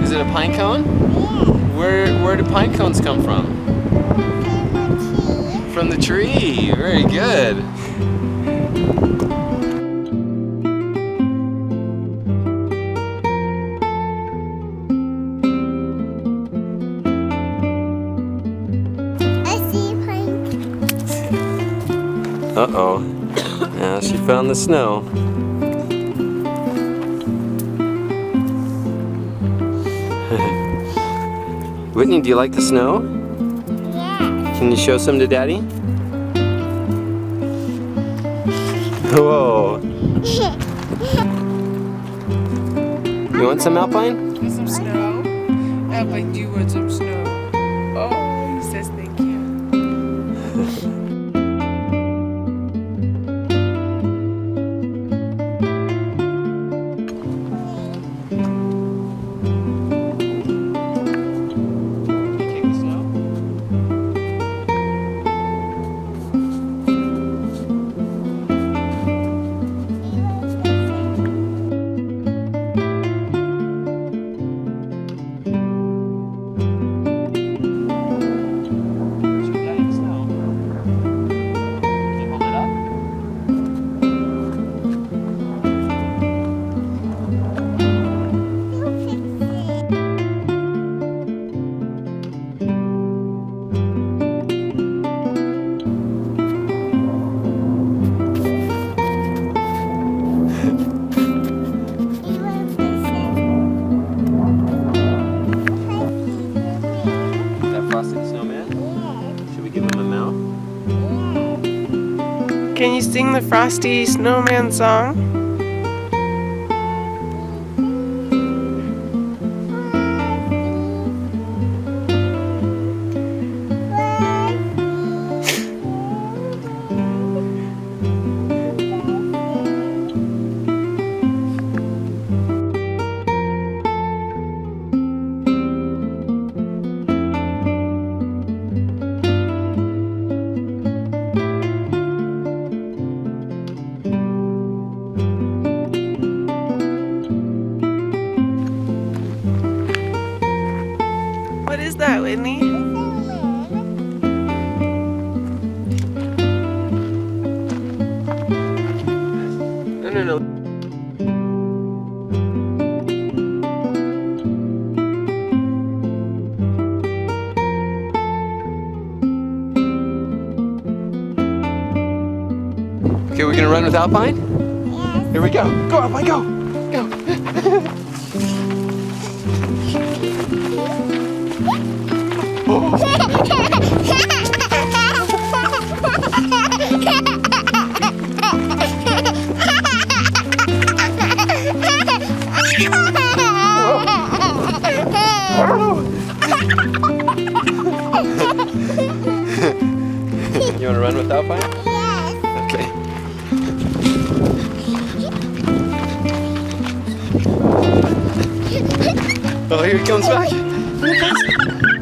Is it a pine cone? Yeah. Where do pine cones come from? From the tree. Very good. Uh-oh. Now she found the snow. Whitney, do you like the snow? Yeah. Can you show some to Daddy? Whoa. You want some Alpine? Want some snow? Alpine, do you want some snow? Oh, he says thank you. Can you sing the Frosty Snowman song? What is that, Whitney? No. Okay, we're gonna run with Alpine? Yes. Here we go. Go, Alpine, go! Go! You wanna run with Alpine? Yes. Okay. Oh, here he comes back. Here he comes.